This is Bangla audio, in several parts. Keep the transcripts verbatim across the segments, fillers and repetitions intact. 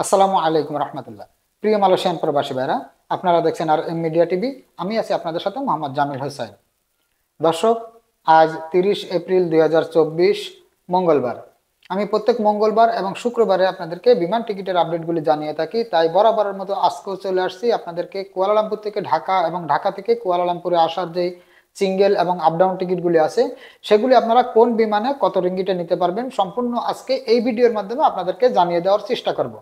আসসালামু আলাইকুম রহমতুল্লাহ। প্রিয় মালয়েশিয়ান প্রবাসী ভাইরা, আপনারা দেখছেন আর এম মিডিয়া টিভি। আমি আছি আপনাদের সাথে মোহাম্মদ জামিল হোসেন। দর্শক, আজ তিরিশ এপ্রিল দুই হাজার চব্বিশ মঙ্গলবার। আমি প্রত্যেক মঙ্গলবার এবং শুক্রবারে আপনাদেরকে বিমান টিকিটের আপডেটগুলি জানিয়ে থাকি। তাই বরাবরের মতো আজকেও চলে আসছি আপনাদেরকে কুয়ালালামপুর থেকে ঢাকা এবং ঢাকা থেকে কুয়ালালামপুরে আসার যে সিঙ্গেল এবং আপডাউন টিকিটগুলি আছে সেগুলি আপনারা কোন বিমানে কত রিঙ্গিটে নিতে পারবেন সম্পূর্ণ আজকে এই ভিডিওর মাধ্যমে আপনাদেরকে জানিয়ে দেওয়ার চেষ্টা করব।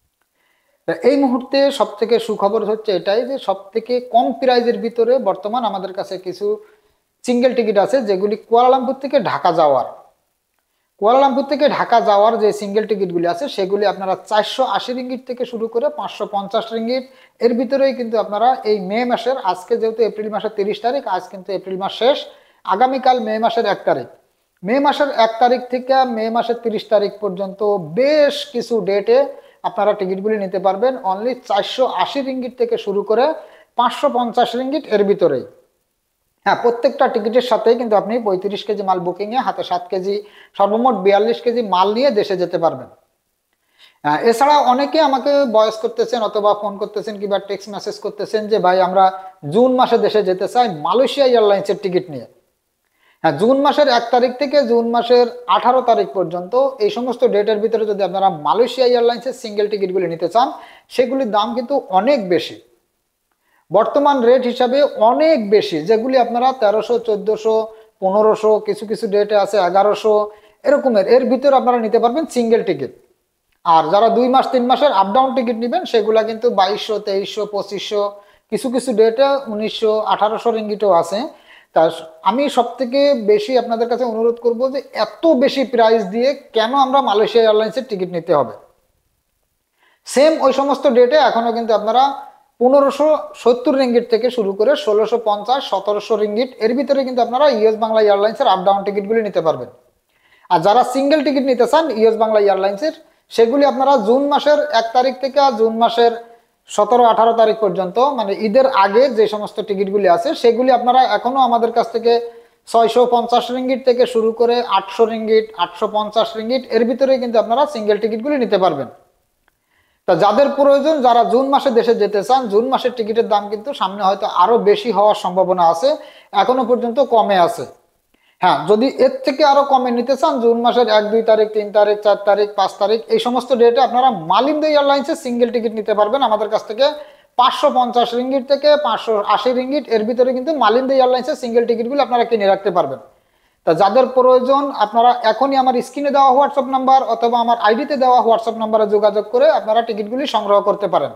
এই মুহূর্তে সব থেকে সুখবর হচ্ছে এটাই যে সব থেকে কম প্রাইজের ভিতরে বর্তমান আমাদের কাছে কিছু সিঙ্গেল টিকিট আছে যেগুলি কুয়ালালামপুর থেকে ঢাকা যাওয়ার কুয়ালালামপুর থেকে ঢাকা যাওয়ার যে সিঙ্গেল টিকিটগুলি আছে সেগুলি আপনারা চারশো আশি রিঙ্গিট থেকে শুরু করে পাঁচশো পঞ্চাশ রিঙ্গিট এর ভিতরেই কিন্তু আপনারা এই মে মাসের, আজকে যেহেতু এপ্রিল মাসের তিরিশ তারিখ, আজ কিন্তু এপ্রিল মাস শেষ, আগামীকাল মে মাসের এক তারিখ মে মাসের এক তারিখ থেকে মে মাসের তিরিশ তারিখ পর্যন্ত বেশ কিছু ডেটে আপনারা টিকিটগুলি নিতে পারবেন অনলি চারশো আশি রিঙ্গিট থেকে শুরু করে পাঁচশো পঞ্চাশ রিঙ্গিট এর ভিতরেই। হ্যাঁ, প্রত্যেকটা টিকিটের সাথেই কিন্তু আপনি পঁয়ত্রিশ কেজি মাল বুকিংয়ে হাতে সাত কেজি সর্বমোট বিয়াল্লিশ কেজি মাল নিয়ে দেশে যেতে পারবেন। এছাড়া অনেকে আমাকে ভয়েস করতেছেন অথবা ফোন করতেছেন কিংবা টেক্সট মেসেজ করতেছেন যে ভাই আমরা জুন মাসে দেশে যেতে চাই মালয়েশিয়া এয়ারলাইন্সের টিকিট নিয়ে। হ্যাঁ, জুন মাসের এক তারিখ থেকে জুন মাসের আঠারো তারিখ পর্যন্ত এই সমস্ত ডেটের ভিতরে যদি আপনারা মালয়েশিয়া এয়ারলাইন্সের সিঙ্গেল টিকিটগুলি নিতে চান সেগুলির দাম কিন্তু অনেক বেশি, বর্তমান রেট হিসাবে অনেক বেশি, যেগুলি আপনারা তেরোশো চোদ্দশো পনেরোশো কিছু কিছু ডেটে আছে এগারোশো এরকমের এর ভিতরে আপনারা নিতে পারবেন সিঙ্গেল টিকিট। আর যারা দুই মাস তিন মাসের আপডাউন টিকিট নেবেন সেগুলা কিন্তু বাইশশো তেইশশো পঁচিশশো কিছু কিছু ডেটে উনিশশো আঠারোশো রিঙ্গিটও আছে। তা আমি সব থেকে বেশি আপনাদের কাছে অনুরোধ করব যে এত বেশি প্রাইস দিয়ে কেন আমরা মালয়েশিয়া এয়ারলাইন্সের টিকিট নিতে হবে। সেম ওই সমস্ত ডেটে এখনো কিন্তু আপনারা পনেরোশো সত্তর রিঙ্গিট থেকে শুরু করে ষোলোশো পঞ্চাশ সতেরোশো রিঙ্গিট এর ভিতরে কিন্তু আপনারা ইউএস বাংলা এয়ারলাইন্সের আপডাউন টিকিটগুলি নিতে পারবেন। আর যারা সিঙ্গেল টিকিট নিতে চান ইউএস বাংলা এয়ারলাইন্সের সেগুলি আপনারা জুন মাসের এক তারিখ থেকে জুন মাসের সতেরো আঠারো তারিখ পর্যন্ত মানে ঈদের আগে যে সমস্ত টিকিটগুলি আছে সেগুলি আপনারা এখনো আমাদের কাছ থেকে ছয়শো পঞ্চাশ রিঙ্গিট থেকে শুরু করে আটশো রিঙ্গিট আটশো পঞ্চাশ রিঙ্গিট এর ভিতরে কিন্তু আপনারা সিঙ্গেল টিকিটগুলি নিতে পারবেন। তা যাদের প্রয়োজন, যারা জুন মাসে দেশে যেতে চান, জুন মাসের টিকিটের দাম কিন্তু সামনে হয়তো আরো বেশি হওয়ার সম্ভাবনা আছে, এখনো পর্যন্ত কমে আছে। হ্যাঁ, যদি এর থেকে আরো কমে নিতে চান জুন মাসের এক দুই তারিখ তিন তারিখ চার তারিখ পাঁচ তারিখ এই সমস্ত ডেটে আপনারা মালিন্দা এয়ারলাইন্সের সিঙ্গেল টিকিট নিতে পারবেন আমাদের কাছ থেকে পাঁচশো পঞ্চাশ রিঙ্গিট থেকে পাঁচশো আশি রিঙ্গিট এর ভিতরে কিন্তু মালিন্দা এয়ারলাইন্সের সিঙ্গেল টিকিটগুলো আপনারা কিনে রাখতে পারবেন। তা যাদের প্রয়োজন আপনারা এখনই আমার স্ক্রিনে দেওয়া হোয়াটসঅ্যাপ নাম্বার অথবা আমার আইডিতে দেওয়া হোয়াটসঅ্যাপ নাম্বারে যোগাযোগ করে আপনারা টিকিটগুলি সংগ্রহ করতে পারেন।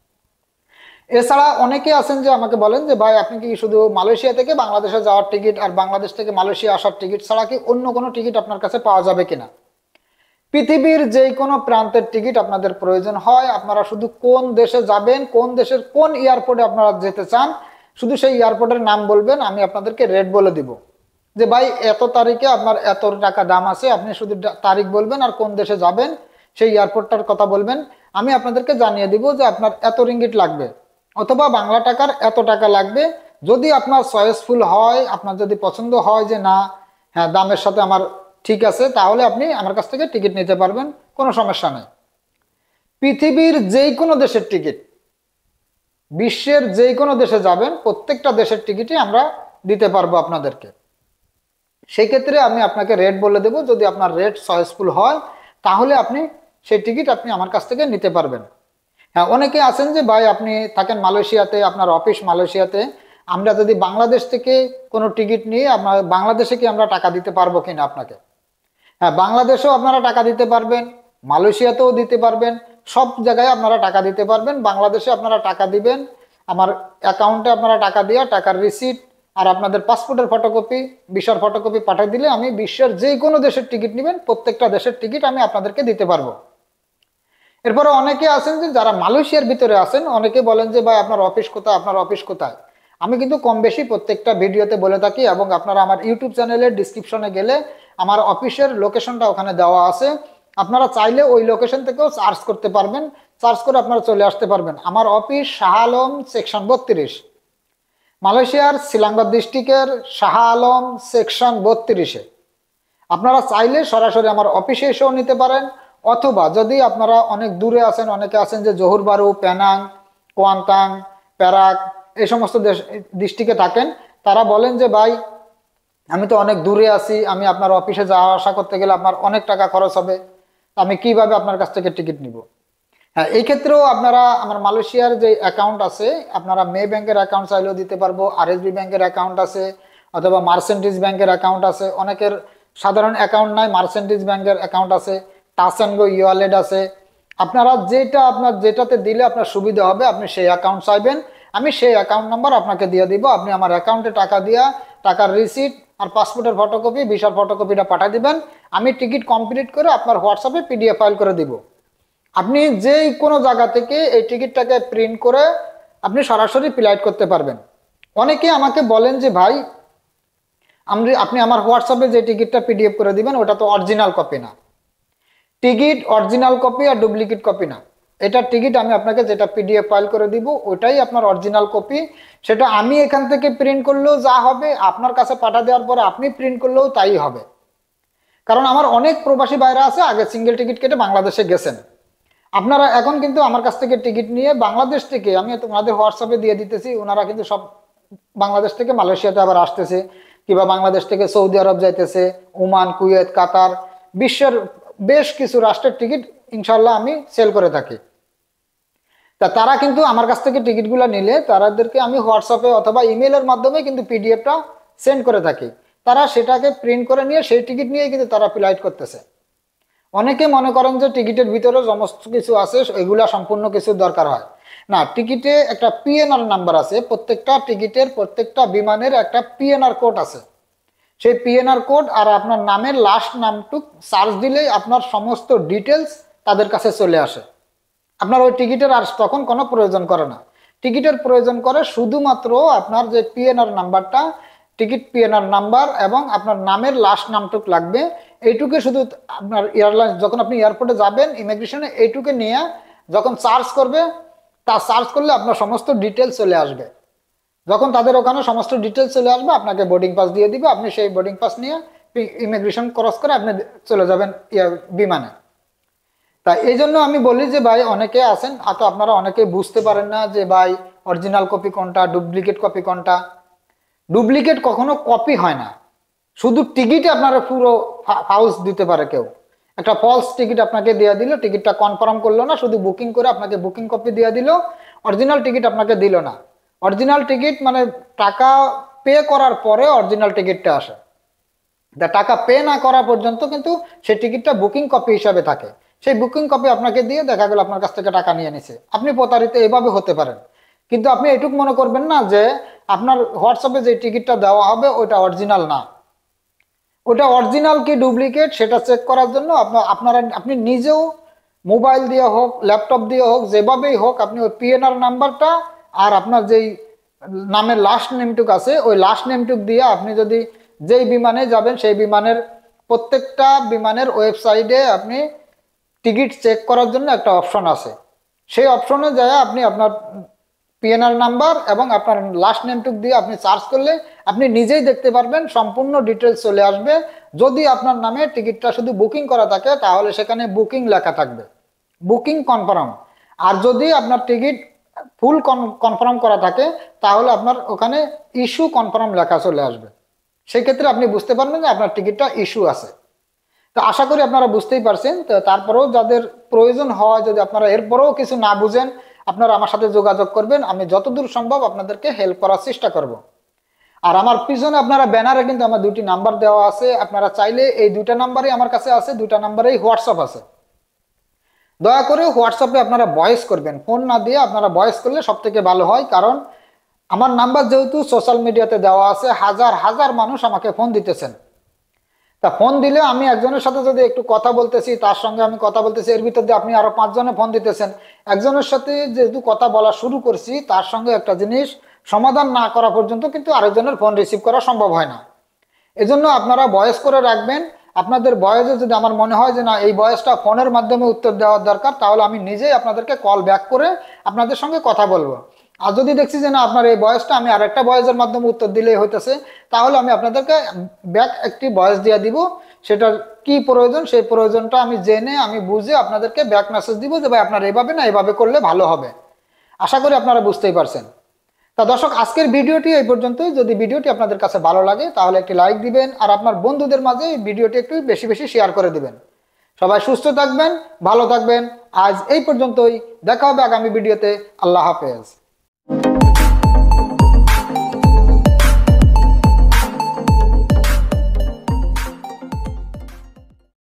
এছাড়া অনেকে আছেন যে আমাকে বলেন যে ভাই আপনি কি শুধু মালয়েশিয়া থেকে বাংলাদেশে যাওয়ার টিকিট আর বাংলাদেশ থেকে মালয়েশিয়া আসার টিকিট ছাড়া কি অন্য কোনো টিকিট আপনার কাছে পাওয়া যাবে কিনা? পৃথিবীর যে কোনো প্রান্তের টিকিট আপনাদের প্রয়োজন হয়, আপনারা শুধু কোন দেশে যাবেন, কোন দেশের কোন এয়ারপোর্টে আপনারা যেতে চান শুধু সেই এয়ারপোর্টের নাম বলবেন, আমি আপনাদেরকে রেট বলে দিব যে ভাই এত তারিখে আপনার এত টাকা দাম আছে, আপনি শুধু তারিখ বলবেন আর কোন দেশে যাবেন সেই এয়ারপোর্টটার কথা বলবেন, আমি আপনাদেরকে জানিয়ে দিব যে আপনার এত রিঙ্গিট লাগবে অথবা বাংলা টাকার এত টাকা লাগবে। যদি আপনার চয়েসফুল হয়, আপনার যদি পছন্দ হয় যে না হ্যাঁ দামের সাথে আমার ঠিক আছে, তাহলে আপনি আমার কাছ থেকে টিকিট নিতে পারবেন, কোনো সমস্যা নেই। পৃথিবীর যে কোনো দেশের টিকিট, বিশ্বের যে কোনো দেশে যাবেন প্রত্যেকটা দেশের টিকিটই আমরা দিতে পারবো আপনাদেরকে। সেই ক্ষেত্রে আমি আপনাকে রেট বলে দেব, যদি আপনার রেট চয়েসফুল হয় তাহলে আপনি সেই টিকিট আপনি আমার কাছ থেকে নিতে পারবেন। হ্যাঁ, অনেকে আছেন যে ভাই আপনি থাকেন মালয়েশিয়াতে, আপনার অফিস মালয়েশিয়াতে, আমরা যদি বাংলাদেশ থেকে কোনো টিকিট নিয়ে আপনার বাংলাদেশে কি আমরা টাকা দিতে পারবো কিনা আপনাকে? হ্যাঁ, বাংলাদেশেও আপনারা টাকা দিতে পারবেন, মালয়েশিয়াতেও দিতে পারবেন, সব জায়গায় আপনারা টাকা দিতে পারবেন। বাংলাদেশে আপনারা টাকা দিবেন, আমার অ্যাকাউন্টে আপনারা টাকা দিয়ে টাকার রিসিট আর আপনাদের পাসপোর্টের ফটোকপি ভিসার ফটোকপি পাঠিয়ে দিলে আমি বিশ্বের যে কোনো দেশের টিকিট নেবেন প্রত্যেকটা দেশের টিকিট আমি আপনাদেরকে দিতে পারবো। এরপরে অনেকে আছেন যে যারা মালয়েশিয়ার ভিতরে আছেন, অনেকে বলেন যে ভাই আপনার অফিস কোথায়, আপনার অফিস কোথায়। আমি কিন্তু কম বেশি প্রত্যেকটা ভিডিওতে বলে থাকি এবং আপনারা আমার ইউটিউব চ্যানেলের ডিসক্রিপশনে গেলে আমার অফিসের লোকেশনটা ওখানে দেওয়া আছে, আপনারা চাইলে ওই লোকেশন থেকেও সার্চ করতে পারবেন, সার্চ করে আপনারা চলে আসতে পারবেন। আমার অফিস শাহ আলম সেকশন বত্রিশ, মালয়েশিয়ার সিলাঙ্গা ডিস্ট্রিক্টের শাহ আলম সেকশন বত্রিশে। আপনারা চাইলে সরাসরি আমার অফিসে এসেও নিতে পারেন অথবা যদি আপনারা অনেক দূরে আছেন, অনেকে আছেন যে জহুরবারু, পেনাং, কোয়ান্তাং, প্যারাক এই সমস্ত দেশ ডিস্ট্রিক্টে থাকেন, তারা বলেন যে ভাই আমি তো অনেক দূরে আছি, আমি আপনার অফিসে যাওয়া আসা করতে গেলে আপনার অনেক টাকা খরচ হবে, আমি কিভাবে আপনার কাছ থেকে টিকিট নিব। হ্যাঁ, এই ক্ষেত্রেও আপনারা আমার মালয়েশিয়ার যে অ্যাকাউন্ট আছে, আপনারা মে ব্যাংকের অ্যাকাউন্ট চাইলেও দিতে পারবো, আরএসবি ব্যাংকের অ্যাকাউন্ট আছে, অথবা মার্সেন্টিজ ব্যাংকের অ্যাকাউন্ট আছে। অনেকের সাধারণ অ্যাকাউন্ট নাই, মার্সেন্টিজ ব্যাংকের অ্যাকাউন্ট আছে, touch and go e wallet আছে। আপনারা যেটা আপনার যেটাতে দিলে আপনার সুবিধা হবে আপনি সেই অ্যাকাউন্ট চাইবেন, আমি সেই অ্যাকাউন্ট নাম্বার আপনাকে দিয়ে দিব। আপনি আমার অ্যাকাউন্টে টাকা দিয়া টাকার রিসিট আর পাসপোর্টের ফটোকপি, ভিসার ফটোকপিটা পাঠিয়ে দিবেন। আমি টিকিট কমপ্লিট করে আপনার হোয়াটসঅ্যাপে পিডিএফ ফাইল করে দিব। আপনি যেই কোনো জায়গা থেকে এই টিকিটটাকে প্রিন্ট করে আপনি সরাসরি ফ্লাইট করতে পারবেন। অনেকে আমাকে বলেন যে ভাই আমি আপনি আমার হোয়াটসঅ্যাপে যে টিকিটটা পিডিএফ করে দিবেন ওটা তো অরিজিনাল কপি না। টিকিট অরিজিনাল কপি আর ডুপ্লিকেট কপি না, এটা টিকিট আমি আপনাকে যেটা পিডিএফ ফাইল করে দিব ওটাই আপনার অরিজিনাল কপি। সেটা আমি এখান থেকে প্রিন্ট করলেও যা হবে, আপনার কাছে পাঠা দেওয়ার পরে আপনি প্রিন্ট করলেও তাই হবে। কারণ আমার অনেক প্রবাসী ভাইরা আছে আগে সিঙ্গেল টিকিট কেটে বাংলাদেশে গেছেন। আপনারা এখন কিন্তু আমার কাছ থেকে টিকিট নিয়ে বাংলাদেশ থেকে আমি তোমাদের হোয়াটসঅ্যাপে দিয়ে দিতেছি, ওনারা কিন্তু সব বাংলাদেশ থেকে মালয়েশিয়াতে আবার আসতেছে, কিংবা বাংলাদেশ থেকে সৌদি আরব যাইতেছে, ওমান, কুয়েত, কাতার, বিশ্বের বেশ কিছু রাষ্ট্রের টিকিট ইনশাল্লাহ আমি সেল করে থাকি। তা তারা কিন্তু আমার কাছ থেকে টিকিটগুলো নিলে তাদেরকে আমি হোয়াটসঅ্যাপে অথবা ইমেলের মাধ্যমে কিন্তু পিডিএফটা সেন্ড করে থাকি। তারা সেটাকে প্রিন্ট করে নিয়ে সেই টিকিট নিয়ে কিন্তু তারা ফ্লাইট করতেছে। অনেকে মনে করেন যে টিকিটের ভিতরে সমস্ত কিছু আছে, এগুলা সম্পূর্ণ কিছু দরকার হয় না। টিকিটে একটা পিএনআর নাম্বার আছে, প্রত্যেকটা টিকিটের প্রত্যেকটা বিমানের একটা পিএনআর কোড আছে। সেই পিএনআর কোড আর আপনার নামের লাস্ট নামটুক সার্চ দিলেই আপনার সমস্ত ডিটেলস তাদের কাছে চলে আসে। আপনার ওই টিকিটের আর তখন কোনো প্রয়োজন করে না। টিকিটের প্রয়োজন করে শুধুমাত্র আপনার যে পিএনআর নাম্বারটা, টিকিট পিএনআর নাম্বার এবং আপনার নামের লাস্ট নামটুক লাগবে। এইটুকু শুধু আপনার এয়ারলাইন্স যখন আপনি এয়ারপোর্টে যাবেন ইমিগ্রেশনে এইটুকু নিয়ে যখন সার্চ করবে, তা সার্চ করলে আপনার সমস্ত ডিটেলস চলে আসবে। যখন তাদের ওখানে সমস্ত ডিটেলস চলে আসবে আপনাকে বোর্ডিং পাস দিয়ে দিবে, আপনি সেই বোর্ডিং পাস নিয়ে ইমিগ্রেশন ক্রস করে আপনি চলে যাবেন বিমানে। তাই এই জন্য আমি বলি যে ভাই অনেকে আছেন তো আপনারা অনেকে বুঝতে পারেন না যে ভাই অরিজিনাল কপি কোনটা, ডুপ্লিকেট কপি কোনটা। ডুপ্লিকেট কখনো কপি হয় না, শুধু টিকিটে আপনারা পুরো ফাউস দিতে পারে কেউ। একটা ফলস টিকিট আপনাকে দিয়ে দিল, টিকিটটা কনফার্ম করলো না, শুধু বুকিং করে আপনাকে বুকিং কপি দিয়ে দিল, অরিজিনাল টিকিট আপনাকে দিল না। অরিজিনাল টিকিট মানে টাকা পে করার পরে অরিজিনাল টিকিটটা আসে, টাকা পে না করা পর্যন্ত কিন্তু সেই টিকিটটা বুকিং কপি হিসাবে থাকে। সেই বুকিং কপি আপনাকে দিয়ে দেখা গেল আপনার কাছ থেকে টাকা নিয়ে নিছে, আপনি প্রতারিত এভাবে হতে পারেন। কিন্তু আপনি এটুকু মনে করবেন না যে আপনার হোয়াটসঅ্যাপে যে টিকিটটা দেওয়া হবে ওইটা অরিজিনাল না। ওটা অরিজিনাল কি ডুপ্লিকেট সেটা চেক করার জন্য আপনার আপনারা আপনি নিজেও মোবাইল দিয়ে হোক, ল্যাপটপ দিয়ে হোক, যেভাবেই হোক আপনি ওই পিএনআর নাম্বারটা আর আপনার যেই নামের লাস্ট নেমটুক আছে ওই লাস্ট নেমটুক দিয়ে আপনি যদি যেই বিমানে যাবেন সেই বিমানের প্রত্যেকটা বিমানের ওয়েবসাইটে আপনি টিকিট চেক করার জন্য একটা অপশন আছে, সেই অপশনে যায় আপনি আপনার পিএনআর নাম্বার এবং আপনার লাস্ট নেমটুক দিয়ে আপনি সার্চ করলে আপনি নিজেই দেখতে পারবেন, সম্পূর্ণ ডিটেলস চলে আসবে। যদি আপনার নামে টিকিটটা শুধু বুকিং করা থাকে তাহলে সেখানে বুকিং লেখা থাকবে, বুকিং কনফার্ম। আর যদি আপনার টিকিট ফুল কনফার্ম করা থাকে তাহলে আপনার ওখানে ইস্যু কনফার্ম লেখা চলে আসবে। সেই ক্ষেত্রে আপনি বুঝতে পারবেন যে আপনার টিকিটটা ইস্যু আছে। তো আশা করি আপনারা বুঝতেই পারছেন। তো তারপরেও যাদের প্রয়োজন হয়, যদি আপনারা এরপরেও কিছু না বুঝেন আপনারা আমার সাথে যোগাযোগ করবেন, আমি যতদূর সম্ভব আপনাদেরকে হেল্প করার চেষ্টা করব। আর আমার পিছনে আপনারা ব্যানারে কিন্তু আমার দুটি নাম্বার দেওয়া আছে, আপনারা চাইলে এই দুইটা নাম্বারই আমার কাছে আছে, দুইটা নাম্বারেই হোয়াটসঅ্যাপ আছে। দয়া করে হোয়াটসঅ্যাপে আপনারা ভয়েস করবেন, ফোন না দিয়ে আপনারা ভয়েস করলে সব থেকে ভালো হয়। কারণ আমার নাম্বার যেহেতু সোশ্যাল মিডিয়াতে দেওয়া আছে, হাজার হাজার মানুষ আমাকে ফোন দিতেছেন। তা ফোন দিলে আমি একজনের সাথে যদি একটু কথা বলতেছি, তার সঙ্গে আমি কথা বলতেছি, এর ভিতর দিয়ে আপনি আরো পাঁচজনে ফোন দিতেছেন। একজনের সাথে যেহেতু কথা বলা শুরু করছি তার সঙ্গে একটা জিনিস সমাধান না করা পর্যন্ত কিন্তু আরেকজনের ফোন রিসিভ করা সম্ভব হয় না। এজন্য আপনারা ভয়েস করে রাখবেন। আপনাদের ভয়েসে যদি আমার মনে হয় যে না এই ভয়েসটা ফোনের মাধ্যমে উত্তর দেওয়ার দরকার, তাহলে আমি নিজেই আপনাদেরকে কল ব্যাক করে আপনাদের সঙ্গে কথা বলবো। আর যদি দেখছি যে না আপনার এই ভয়েসটা আমি আরেকটা ভয়েসের মাধ্যমে উত্তর দিলেই হইতেছে, তাহলে আমি আপনাদেরকে ব্যাক একটি ভয়েস দিয়ে দিব, সেটার কি প্রয়োজন সেই প্রয়োজনটা আমি জেনে আমি বুঝে আপনাদেরকে ব্যাক মেসেজ দিব যে ভাই আপনারা এভাবে না এভাবে করলে ভালো হবে। আশা করি আপনারা বুঝতেই পারছেন। তা দর্শক, আজকের ভিডিওটি এই পর্যন্তই। যদি ভিডিওটি আপনাদের কাছে ভালো লাগে তাহলে একটি লাইক দিবেন আর আপনার বন্ধুদের মাঝে এই ভিডিওটি একটু বেশি বেশি শেয়ার করে দিবেন। সবাই সুস্থ থাকবেন, ভালো থাকবেন। আজ এই পর্যন্তই, দেখা হবে আগামী ভিডিওতে। আল্লাহ হাফেজ।